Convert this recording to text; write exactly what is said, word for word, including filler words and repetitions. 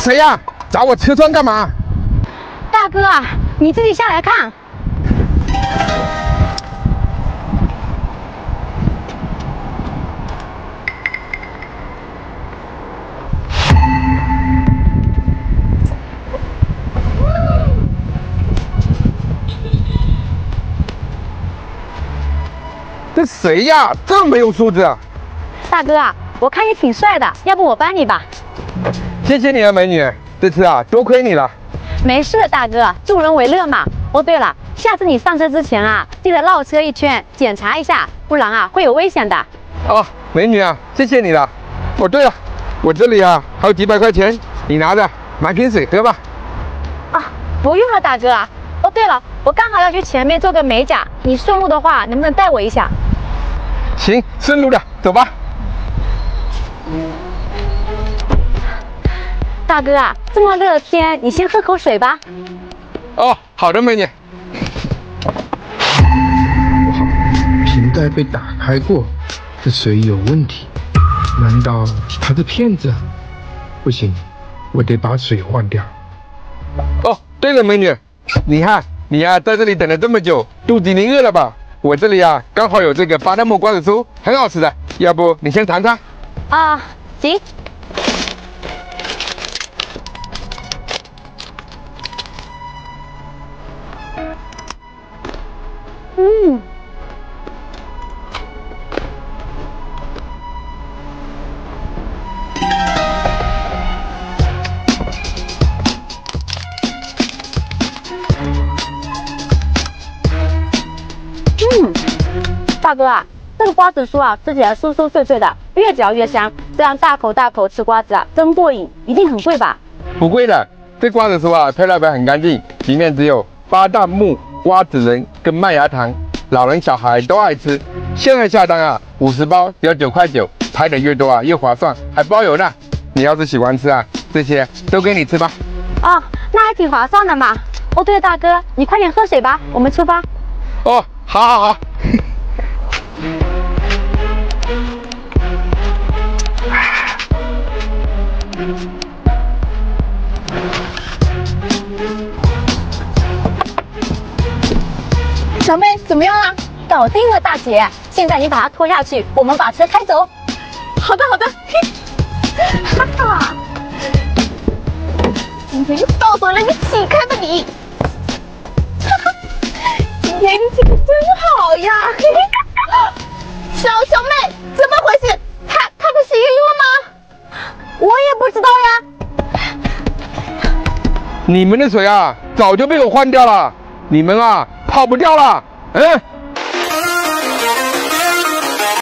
谁呀？砸我车窗干嘛？ 大哥啊，你自己下来看。 这谁呀？这么没有素质啊！ 大哥啊，我看你挺帅的，要不我帮你吧？ 谢谢你啊，美女，这次啊多亏你了。 没事，大哥，助人为乐嘛。哦，对了，下次你上车之前啊，记得绕车一圈，检查一下，不然啊会有危险的。 哦，美女啊，谢谢你了。哦，对了，我这里啊还有几百块钱，你拿着买瓶水喝吧。 啊，不用了，大哥啊。哦，对了，我刚好要去前面做个美甲，你顺路的话，能不能带我一下？ 行，顺路的，走吧。 大哥啊，这么热的天，你先喝口水吧。 哦，好的，美女。 不好，瓶盖被打开过，这水有问题。难道他是骗子？不行，我得把水换掉。 哦，对了，美女，你看你呀、啊，在这里等了这么久，肚子已经饿了吧？我这里啊，刚好有这个巴旦木瓜子酥，很好吃的，要不你先尝尝？ 啊，行。嗯。嗯，大哥啊，这个瓜子酥啊，吃起来酥酥脆脆的，越嚼越香。这样大口大口吃瓜子啊，真过瘾，一定很贵吧？ 不贵的，这瓜子酥啊，配料表很干净，里面只有巴旦木、瓜子仁跟麦芽糖，老人小孩都爱吃。现在下单啊，五十包只要九块九，拍的越多啊越划算，还包邮呢。你要是喜欢吃啊，这些都给你吃吧。 哦，那还挺划算的嘛。哦，对了，大哥，你快点喝水吧，我们出发。 哦，好好好。 小妹怎么样啊？搞定了，大姐。现在你把它拖下去，我们把车开走。好的，好的。哈哈，今天又到手了个乞丐的你。哈哈，今天运气可真好呀！小小妹，怎么回事？他他不是晕了吗？我也不知道呀。 你们的水啊，早就被我换掉了，你们啊跑不掉了。嗯。